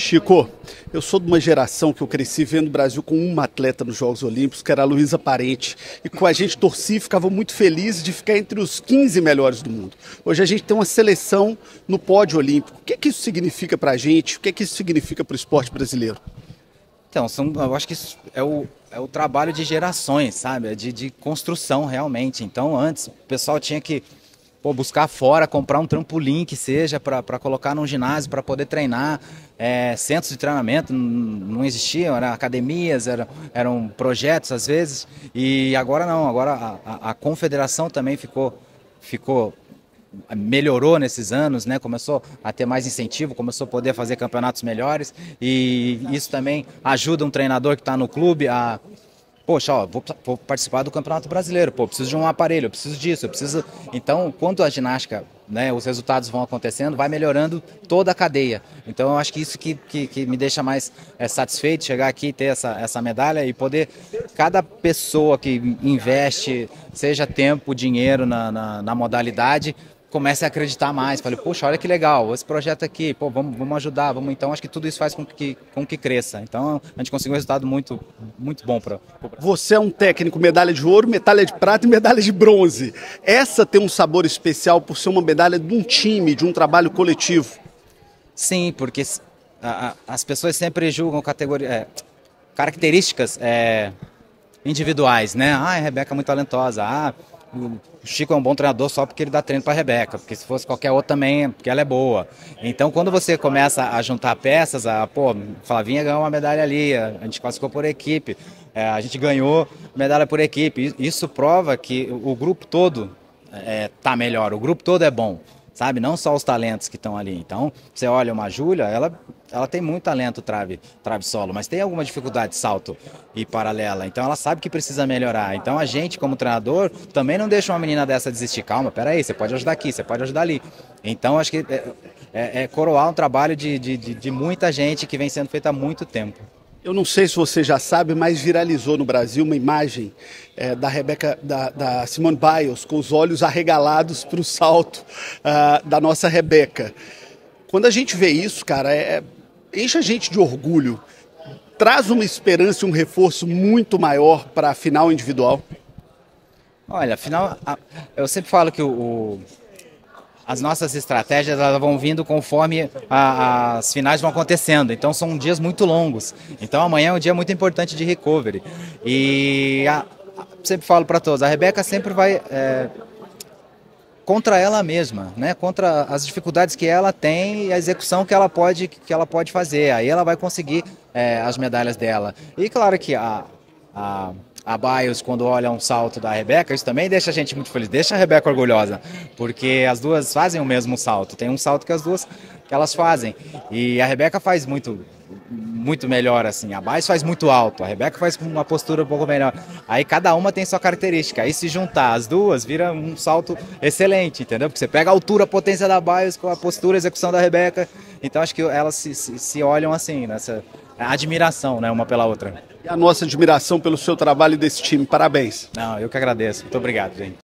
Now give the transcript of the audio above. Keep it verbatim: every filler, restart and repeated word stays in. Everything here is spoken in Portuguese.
Chico, eu sou de uma geração que eu cresci vendo o Brasil com uma atleta nos Jogos Olímpicos, que era a Luísa Parente, e com a gente torcia e ficava muito feliz de ficar entre os quinze melhores do mundo. Hoje a gente tem uma seleção no pódio olímpico. O que, que isso significa para a gente? O que, que isso significa para o esporte brasileiro? Então, são, eu acho que isso é o, é o trabalho de gerações, sabe? É de, de construção realmente. Então, antes, o pessoal tinha que pô, buscar fora, comprar um trampolim que seja para colocar num ginásio, para poder treinar. É, centros de treinamento não existiam, eram academias, eram, eram projetos às vezes. E agora não, agora a, a, a confederação também ficou... ficou melhorou nesses anos, né? Começou a ter mais incentivo, começou a poder fazer campeonatos melhores e isso também ajuda um treinador que está no clube a, poxa, ó, vou, vou participar do Campeonato Brasileiro, pô, preciso de um aparelho, eu preciso disso, eu preciso... Então, quando a ginástica, né, os resultados vão acontecendo, vai melhorando toda a cadeia. Então, eu acho que isso que, que, que me deixa mais é, satisfeito, chegar aqui e ter essa, essa medalha e poder, cada pessoa que investe, seja tempo, dinheiro na, na, na modalidade, comece a acreditar mais, falei, poxa, olha que legal, esse projeto aqui, pô, vamos, vamos ajudar, vamos, então acho que tudo isso faz com que, com que cresça, então a gente conseguiu um resultado muito, muito bom para o Brasil. Você é um técnico, medalha de ouro, medalha de prata e medalha de bronze, essa tem um sabor especial por ser uma medalha de um time, de um trabalho coletivo? Sim, porque a, a, as pessoas sempre julgam categoria, é, características é, individuais, né, ah, a Rebeca é muito talentosa, ah, o Chico é um bom treinador só porque ele dá treino para a Rebeca, porque se fosse qualquer outro também, porque ela é boa. Então, quando você começa a juntar peças, a, pô, Flavinha ganhou uma medalha ali, a gente classificou por equipe, é, a gente ganhou medalha por equipe. Isso prova que o grupo todo é, tá melhor, o grupo todo é bom, sabe? Não só os talentos que estão ali. Então, você olha uma Júlia, ela, ela tem muito talento trave, trave solo, mas tem alguma dificuldade de salto e paralela. Então, ela sabe que precisa melhorar. Então, a gente, como treinador, também não deixa uma menina dessa desistir. Calma, peraí, você pode ajudar aqui, você pode ajudar ali. Então, acho que é, é, é coroar um trabalho de, de, de, de muita gente que vem sendo feito há muito tempo. Eu não sei se você já sabe, mas viralizou no Brasil uma imagem é, da Rebeca, da, da Simone Biles, com os olhos arregalados para o salto uh, da nossa Rebeca. Quando a gente vê isso, cara, é, enche a gente de orgulho, traz uma esperança e um reforço muito maior para a final individual. Olha, afinal, eu sempre falo que o... o... as nossas estratégias elas vão vindo conforme a, as finais vão acontecendo, então são dias muito longos. Então amanhã é um dia muito importante de recovery. E a, a, sempre falo para todos, a Rebeca sempre vai é, contra ela mesma, né? Contra as dificuldades que ela tem e a execução que ela pode, que ela pode fazer. Aí ela vai conseguir é, as medalhas dela. E claro que a... a A Biles, quando olha um salto da Rebeca, isso também deixa a gente muito feliz, deixa a Rebeca orgulhosa, porque as duas fazem o mesmo salto, tem um salto que as duas que elas fazem, e a Rebeca faz muito, muito melhor assim, a Biles faz muito alto, a Rebeca faz com uma postura um pouco melhor, aí cada uma tem sua característica, aí se juntar as duas vira um salto excelente, entendeu? Porque você pega a altura, a potência da Biles com a postura, a execução da Rebeca, então acho que elas se, se, se olham assim, nessa admiração, né, uma pela outra. E a nossa admiração pelo seu trabalho e desse time. Parabéns. Não, eu que agradeço. Muito obrigado, gente.